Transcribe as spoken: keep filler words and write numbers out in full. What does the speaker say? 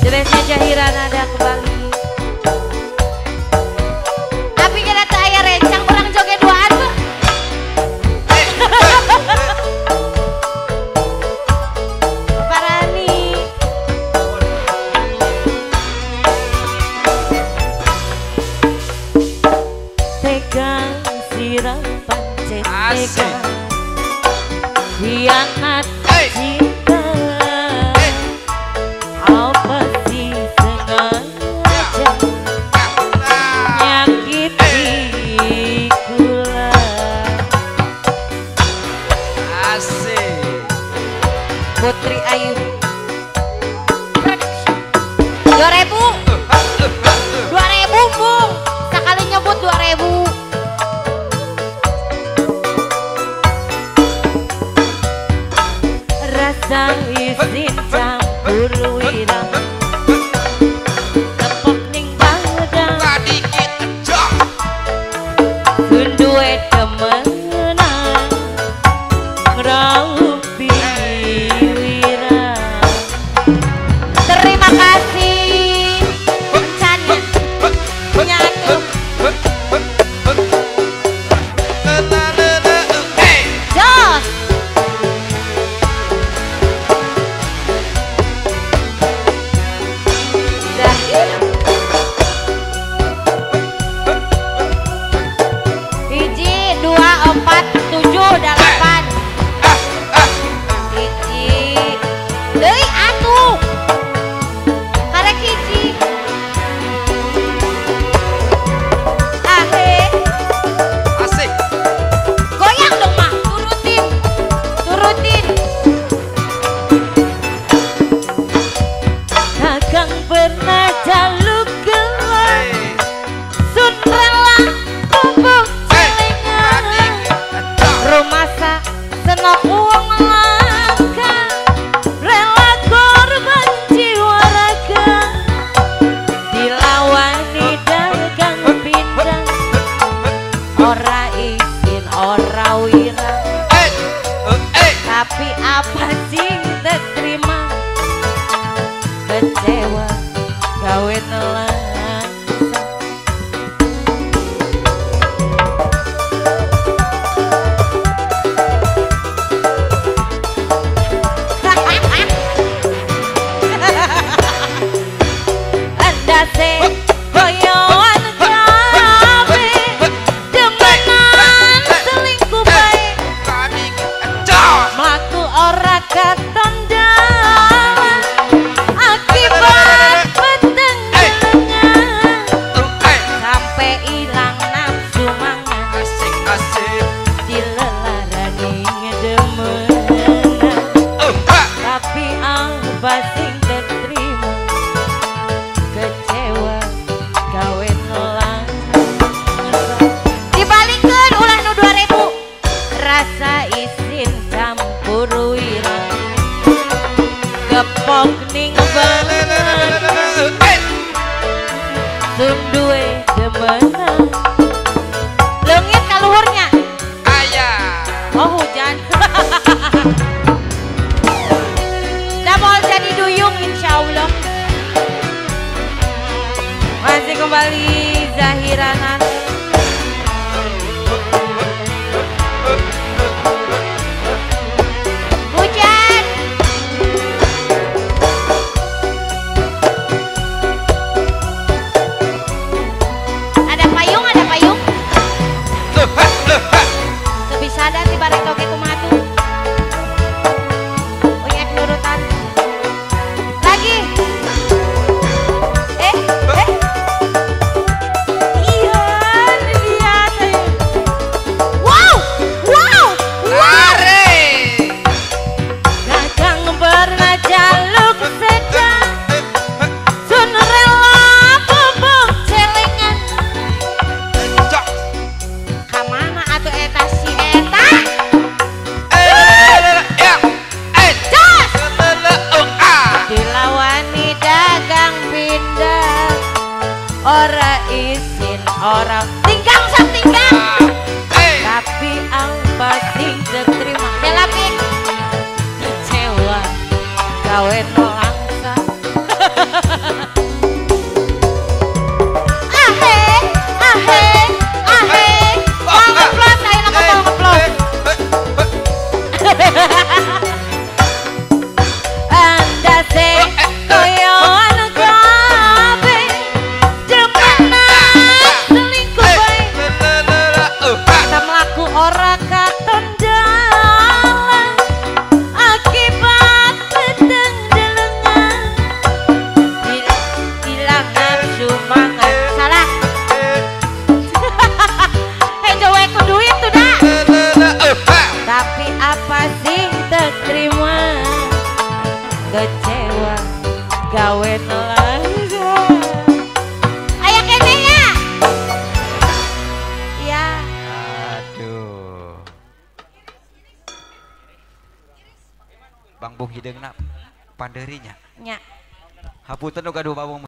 Dressnya Jahiran ada kembali. Tapi kita tak aya rencang orang joget duaan tuh. Parani. Pegang sirah pancet pegang hianat cinta. Apa sih sengaja nyakiti kula. Asik. Putri Ayu dua ribu dua ribu bung sekali nyebut dua ribu. Rasa izin campur wirang tepok ning badan Kadikit ejak. duwe temenan ngraupi wirang. Terima kasih Canya nyatu jos. Hiji dua empat tujuh delapan hiji deui atuh karek hiji ahe Asik. goyang dong mah turutin turutin. Kakang pernah jaluk gelar sun rela bubuk celengan rumasa senok uang langka rela korban jiwa raga dilawani dagang pindang ora izin ora wirang. Eh, eh. Tapi apa sih terima kecewa gawe nelangsa. Andase goyoan kabe demenan selingkuh bae Kadikit ejak. mlaku ora katon dalan akibat peteng gelengan Eh. sampe ilang nafsu mangan Asik, asik. dilelarani ngedemenan. Oh, ha. Tapi apa sing terima kecewa gawe nelangsa. Dibalingkeun ulah nu dua ribu rasa izin campur wirang gepok ning banget Eh. sun duwe demenan leungit kaluhurnya. Ayah. Oh hujan. Dah mau jadi duyung insyaallah. Masih kembali Zahiranan. Hujan. Ada payung, ada payung. Loh, ha, loh, ha. Bisa ada ti barek toge kumatu. Unyek nurutan. Lagi. Eh, eh. Iya, lihat. Wow, wow, wow. Lari. Kakang pernah jaluk sedang sun rela bubuk celengan. Ejak. Kamana atuh eta si eta? Eh, ya. Eh. Jos. Lele, oh, ah. Dilawani dagang pindang ora izin ora tinggang sak tinggang. Eh. Tapi apa sing terima delapik kecewa gawe no langsa. Ahe, ahe, ahe. Mau ngeplos, ayo aku mau ngeplos. Anda se koyo ana kabe demena selingkuh bae. Kita melaku ora katon dalan akibat pedang delengan hilang nafsu mangan salah. Hei jowe ku duit tuh dah. Tapi apa sih terima kecewa gawe nelaga. Ayo kene ya. Ya. Aduh. Bang Bung hideungna panderinya. Nya. Hapunten uga duh Bang Bung.